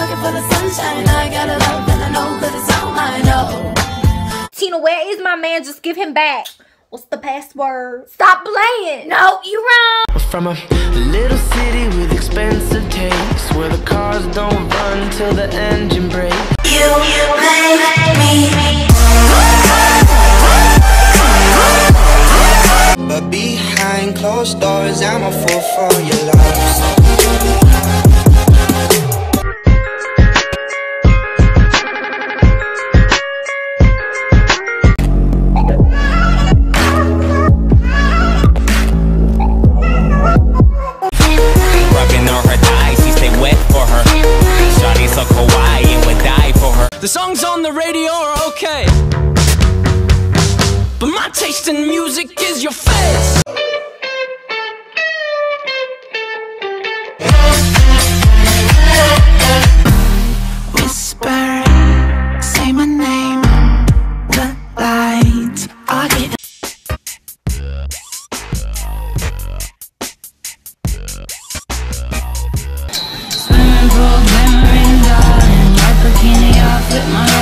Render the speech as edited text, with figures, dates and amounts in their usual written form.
looking for the sunshine. I gotta love and I know that it's all mine. Oh. Tina, where is my man? Just give him back. What's the password? Stop playing. No, you wrong. From a little city with expensive tastes, where the cars don't run till the engine breaks. You make me. But behind closed doors, I'm a fool for your love. The songs on the radio are okay, but my taste in music is your face. Whisper, say my name. The lights are getting. Swimming pool, glimmering, darling. Your bikini off with my